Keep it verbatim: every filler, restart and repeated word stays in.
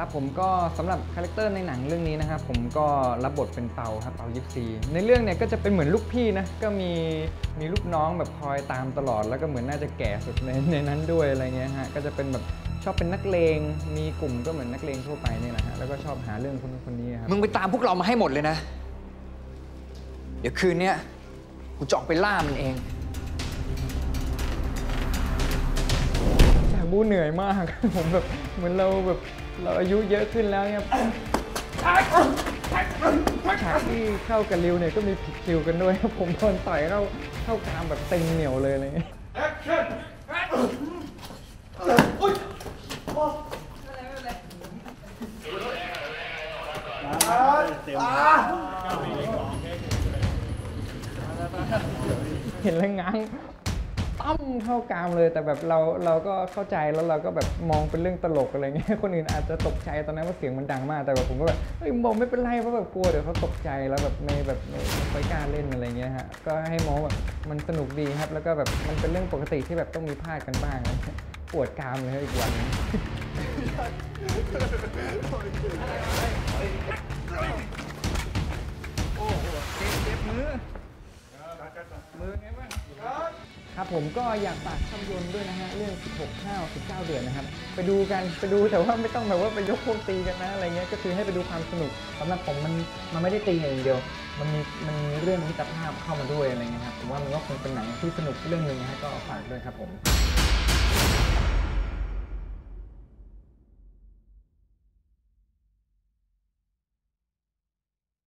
ครับผมก็สำหรับคาแรคเตอร์ในหนังเรื่องนี้นะครับผมก็รับบทเป็นเปาครับเปายิปซีในเรื่องเนี่ยก็จะเป็นเหมือนลูกพี่นะก็มีมีลูกน้องแบบคอยตามตลอดแล้วก็เหมือนน่าจะแก่สุดในในนั้นด้วยอะไรเงี้ยฮะก็จะเป็นแบบชอบเป็นนักเลงมีกลุ่มก็เหมือนนักเลงทั่วไปเนี่ยนะฮะแล้วก็ชอบหาเรื่องคนนู้นคนนี้ครับมึงไปตามพวกเรามาให้หมดเลยนะเดี๋ยวคืนนี้กูจะออกไปล่ามันเองบูเหนื่อยมากผมแบบเหมือนเราแบบเราอายุเยอะขึ้นแล้วเนี่ยฉากที่เข้ากับริวเนี่ยก็มีผิดคิวกันด้วยผมโดนต่อยเข้าเข้ากลางแบบเต็งเหนียวเลยอะไรเงี้ยเห็นแล้วง้างตั้มเข้ากรามเลยแต่แบบเราเราก็เข้าใจแล้วเราก็แบบมองเป็นเรื่องตลกอะไรเงี้ยคนอื่นอาจจะตกใจตอนนั้นว่าเสียงมันดังมากแต่แบบผมก็แบบเฮ้ยบอกไม่เป็นไรเพราะแบบกลัวเดี๋ยวเขาตกใจแล้วแบบไม่แบบไม่ค่อยกล้าเล่นอะไรเงี้ยฮะก็ให้มองแบบมันสนุกดีครับแล้วก็แบบมันเป็นเรื่องปกติที่แบบต้องมีพลาดกันบ้างปวดกรามเลยอีกวันโอ้โหเจ็บเจ็บมือมือไงบ้างครับผมก็อยากฝากภาพยนตร์ด้วยนะฮะเรื่องสิบหก ห้าว สิบเก้า เดือนนะครับไปดูกันไปดูแต่ว่าไม่ต้องแบบว่าไปยกพวกตีกันนะอะไรเงี้ยก็คือให้ไปดูความสนุกสำหรับผมมันมันไม่ได้ตีอย่างเดียวมันมีมันมีเรื่องมิตรภาพเข้ามาด้วยอะไรเงี้ยครับผมว่ามันก็คงเป็นหนังที่สนุกเรื่องนึงนะฮะก็ฝากด้วยครับผม